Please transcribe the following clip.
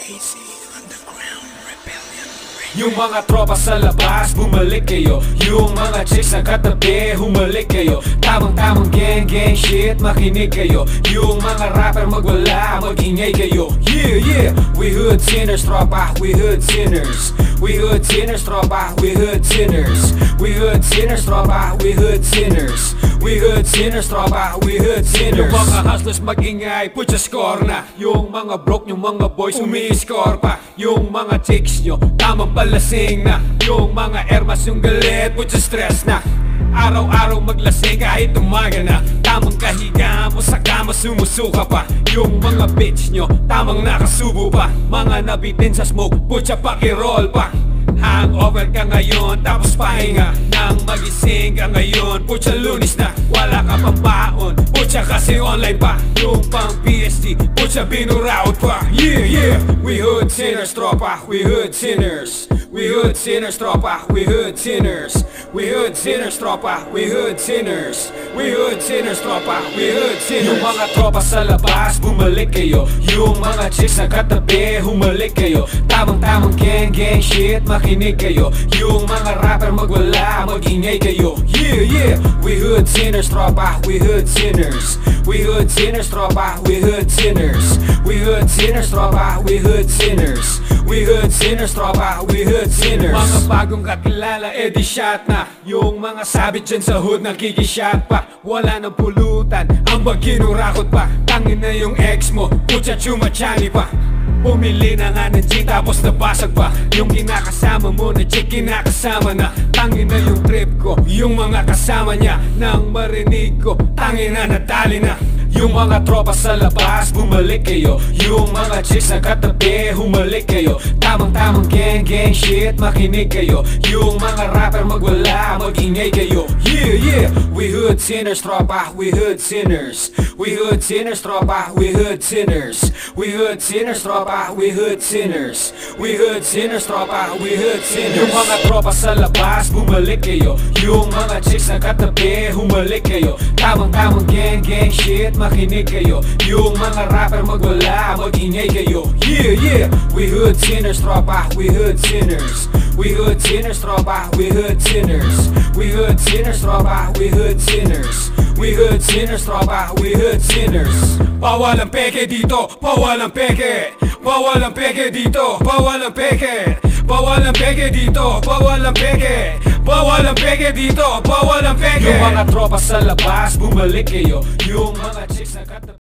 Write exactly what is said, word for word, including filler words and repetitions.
Underground Rebellion. Yung mga tropa sa labas, bumalik kayo. Yung mga chicks na katabi, humalik kayo. Tamang-tamang gang-gang shit, makinig kayo. Yung mga rapper magwala, magingay kayo. Yeah, yeah, we hood sinners, tropa, we hood sinners. We hood sinners, tropa, we hood sinners. We hood sinners, tropa, we hood sinners. We hood sinners, tropa, we hood sinners. Yung mga hustlers magingay, put sa score na. Yung mga broke, yung mga boys, umi-score pa. Yung mga chicks nyo, tamang palasing na. Yung mga ermas, yung galit, put sa stress na. Araw-araw maglasing kahit umaga na. Tamang kahiga mo sa kama, sumusuka pa. Yung mga bitch nyo, tamang nakasubo pa. Mga nabitin sa smoke, putya pakiroll pa. Hangover ka ngayon, tapos pahinga. Nang magising ka ngayon, putya lunis na. Wala ka pang baon, putya kasi online pa. Yung pang P S D, putya binuraot pa. Yeah, yeah, we hood sinners, tropa, we hood sinners. We hood sinners, tropa, we hood sinners. We hood sinners, tropa, we hood sinners. We hood sinners, tropa, we hood sinners. Yung mga tropa sa labas, bumalik kayo. Yung mga chicks na katabi, humalik kayo. Tamang-tamang gang-gang shit, makinig kayo. Yung mga rapper magwala, magingay kayo. Yeah, yeah, we hood sinners, tropa, we hood sinners. We hood sinners, tropa, we hood sinners. We hood sinners, tropa, we hood sinners. We hood sinners, tropa, we hood sinners. Mga bagong kakilala, edi shot na. Yung mga sabit dyan sa hood, nakikishot pa. Wala nang pulutan, ang baginurakot pa. Tangin na yung ex mo, putya chumachani pa. Bumili na nga ng G tapos nabasag pa. Yung kinakasama mo na chick kinakasama na. Tangin na yung trip ko, yung mga kasama niya. Nang marinig ko, tangin na natali na. Yung mga tropa sa labas, bumalik kayo. Yung mga chicks na katabi, humalik kayo. Tamang-tamang gang-gang shit, makinig kayo. Yung mga rapper magwala, magingay kayo. Yeah, yeah, we hood sinners, tropa, we hood sinners. We hood sinners, tropa, we hood sinners. We hood sinners, tropa, we hood sinners. We hood sinners, tropa, we hood sinners. Yung mga tropa sa labas, bumalik kayo. Yung mga chicks na katabi, humalik kayo. Tamang-tamang gang-gang shit, makinig kayo. Yung mga rapper magwala, magingay kayo. Yeah, yeah, we hood sinners, tropa, we hood sinners. We hood sinners, tropa, we hood sinners. We hood sinners, tropa, we hood sinners. We hood sinners, tropa, we hood sinners. Bawal ang peke dito, bawal ang peke. Bawal ang peke dito, bawal ang peke. Bawal ang peke dito, bawal ang peke. Bawal ang peke dito, bawal ang peke. Yung mga tropa sa labas, bumalik kayo. Yung mga chicks na katabi